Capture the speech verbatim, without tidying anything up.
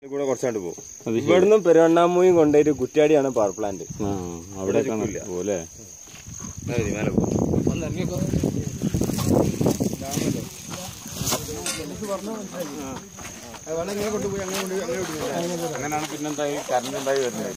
കൂടെ കുറച്ചാണ്ട് പോകും. ഇവിടുന്ന് പെരുവണ്ണാമൂയും കൊണ്ടുപോയിട്ട് കുറ്റ്യാടിയാണ് പവർ പ്ലാന്റ്. അവിടെ പോലെ മേലെ പോകും. അങ്ങനെയാണ് പിന്നെന്തായി കറണ്ട് ഉണ്ടായി വരുന്നത്.